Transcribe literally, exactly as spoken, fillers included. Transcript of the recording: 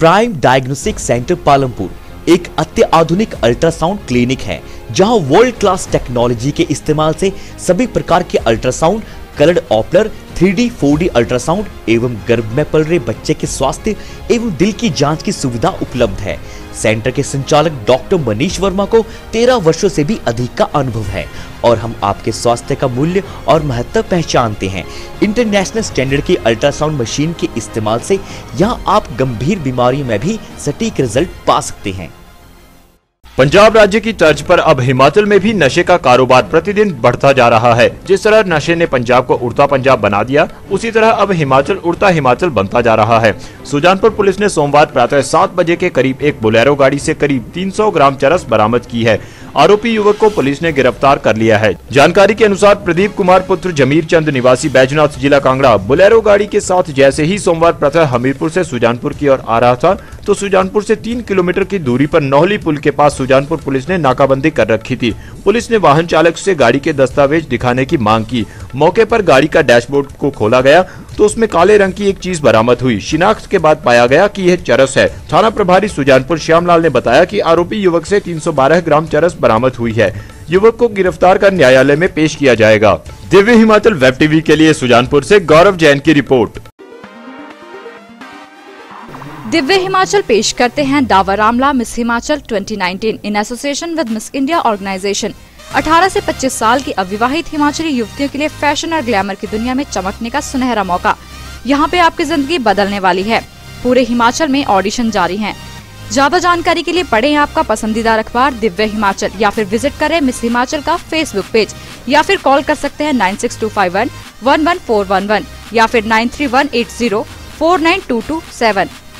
Prime diagnostic centre Palampur एक अत्याधुनिक ultrasound clinic है, जहां वर्ल्ड क्लास टेक्नोलॉजी के इस्तेमाल से सभी प्रकार के ultrasound, coloured doppler, three D, four D ultrasound एवं गर्भ में पल रहे बच्चे के स्वास्थ्य एवं दिल की जांच की सुविधा उपलब्ध है। सेंटर के संचालक डॉक्टर मनीष वर्मा को तेरह वर्षों से भी अधिक का अनुभव है और हम आपके स्वास्थ्य का मूल्य और महत्व पहचानते हैं। इंटरनेशनल स्टैंडर्ड की अल्ट्रासाउंड मशीन के इस्तेमाल से यहां आप गंभीर बीमारियों में भी सटीक रिजल्ट पा सकते हैं। पंजाब राज्य की तर्ज पर अब हिमाचल में भी नशे का कारोबार प्रतिदिन बढ़ता जा रहा है। जिस तरह नशे ने पंजाब को उड़ता पंजाब बना दिया, उसी तरह अब हिमाचल उड़ता हिमाचल बनता जा रहा है। सुजानपुर पुलिस ने सोमवार प्रातः सात बजे के करीब एक बोलेरो गाड़ी से करीब तीन सौ ग्राम चरस बरामद की है। आरोपी युवक को पुलिस ने गिरफ्तार कर लिया है। जानकारी के अनुसार प्रदीप कुमार पुत्र जमीर चंद निवासी बैजनाथ जिला कांगड़ा बोलेरो गाड़ी के साथ जैसे ही सोमवार प्रातः हमीरपुर से सुजानपुर की ओर आ रहा था, तो सुजानपुर से तीन किलोमीटर की दूरी पर नौहली पुल के पास सुजानपुर पुलिस ने नाकाबंदी कर रखी थी। पुलिस ने वाहन चालक से गाड़ी के दस्तावेज दिखाने की मांग की। मौके पर गाड़ी का डैशबोर्ड को खोला गया तो उसमें काले रंग की एक चीज बरामद हुई। शिनाख्त के बाद पाया गया कि यह चरस है। थाना प्रभारी सुजानपुर श्यामलाल ने बताया कि आरोपी युवक से तीन सौ बारह ग्राम चरस बरामद हुई है। युवक को गिरफ्तार कर न्यायालय में पेश किया जाएगा। दिव्य हिमाचल वेब टीवी के लिए सुजानपुर से गौरव जैन की रिपोर्ट। दिव्य हिमाचल पेश करते हैं डाबर आमला मिस हिमाचल दो हज़ार उन्नीस in association with miss India organization. अठारह से पच्चीस साल की अविवाहित हिमाचली युवतियों के लिए फैशन और ग्लैमर की दुनिया में चमकने का सुनहरा मौका। यहाँ पे आपकी जिंदगी बदलने वाली है। पूरे हिमाचल में ऑडिशन जारी हैं। ज्यादा जानकारी के लिए पढ़ें आपका पसंदीदा अखबार दिव्य हिमाचल या फिर विजिट करें मिस हिमाचल का फेसबुक पेज या फिर कॉल कर सकते हैं nine six two five one one one four one one या फिर nine three one eight zero four nine two two seven.